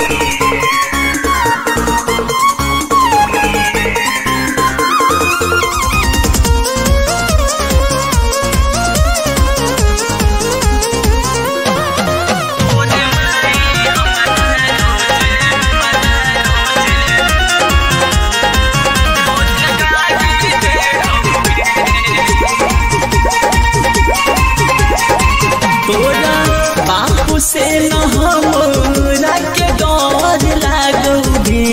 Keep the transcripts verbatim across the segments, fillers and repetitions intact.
से न हमरा के डर लागोगे,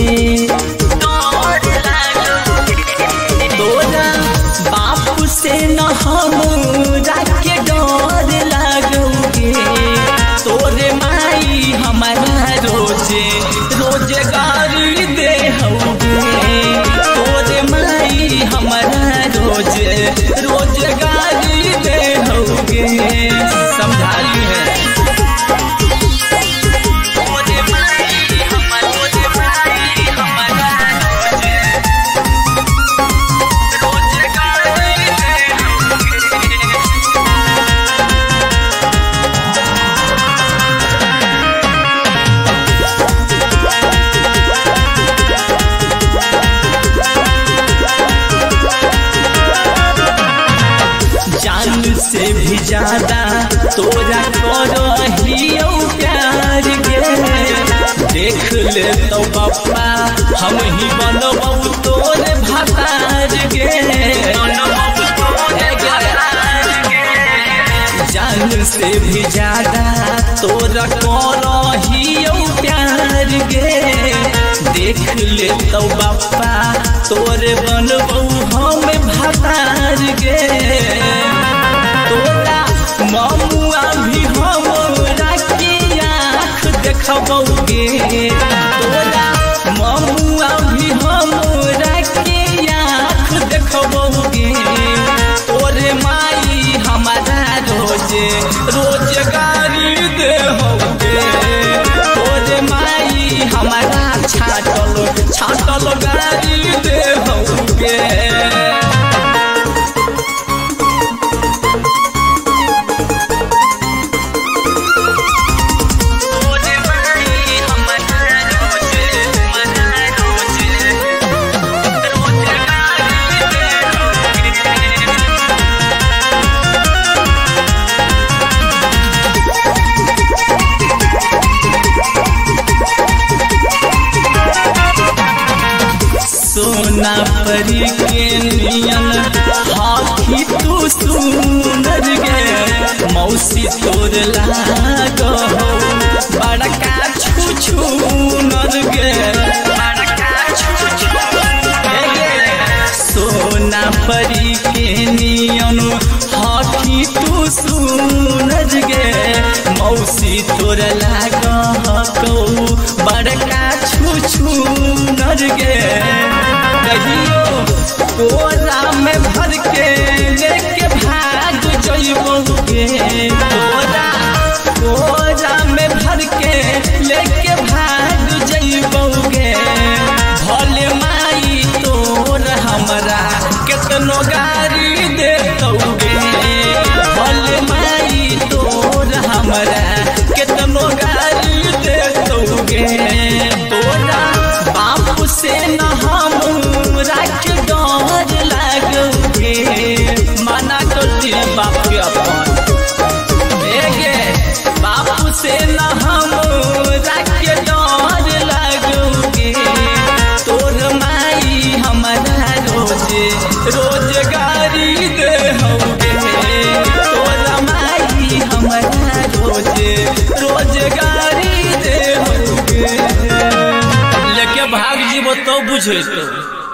तोरा बाप से न हमरा के डर लागोगे। तोरे माई हमारा रोजे रोजगारी दे होगे, तोरे माई हमारा रोजे रोजगारी दे होगे। समझा ली है से भी ज्यादा तोरा करहियो प्यार गे। देख ले तो बापा हम ही बनबू तोरे भतार गे। जान से भी ज्यादा तोरा करहियो प्यार गे। देख ले तो बापा तोरे बनबू हम भतार गे। तोरा ममुआ भी हमरा के आँख देखबोगे, तोरा ममुआ भी हमरा के आँख देखबोगे। तोरे माई हमारा रोजे रोजगारी दे होगे, तोरे माई हमारा छाटल छाटल गाड़ी दे होगे। सोना परी के नियन हाथी तू सुंदर गे। मौसी तोर लागो बड़का छू छू नर गे। सोना परी के नियन हाथी तू सुंदर गे। मौसी तोर लागो बड़का छू छू नर गे। कहियो कोरा में भर के लेके भाग जइबोगे, कोरा कोरा में भर के लेके भाग जइबोगे। भले माई तोर हमरा केतनो गारी दे दोगे, भले माई तोर हमरा केतनो गारी दे दोगे। तोरा बाप से न हमरा के डर लागोगे। माना करती बाप के अपन गे, बाप से न हमरा के डर लागोगे। तोर माई हमारा रोजे रोजगारी दे होगे, तोर माई हमारा रोजे रोजगारी दे होगे। लेके भाग जीवो तो बुझे तो।